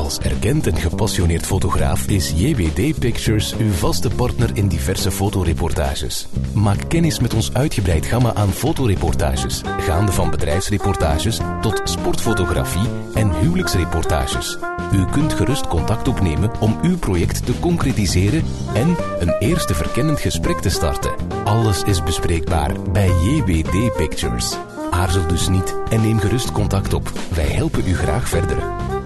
Als erkend en gepassioneerd fotograaf is JWD Pictures uw vaste partner in diverse fotoreportages. Maak kennis met ons uitgebreid gamma aan fotoreportages, gaande van bedrijfsreportages tot sportfotografie en huwelijksreportages. U kunt gerust contact opnemen om uw project te concretiseren en een eerste verkennend gesprek te starten. Alles is bespreekbaar bij JWD Pictures. Aarzel dus niet en neem gerust contact op. Wij helpen u graag verder.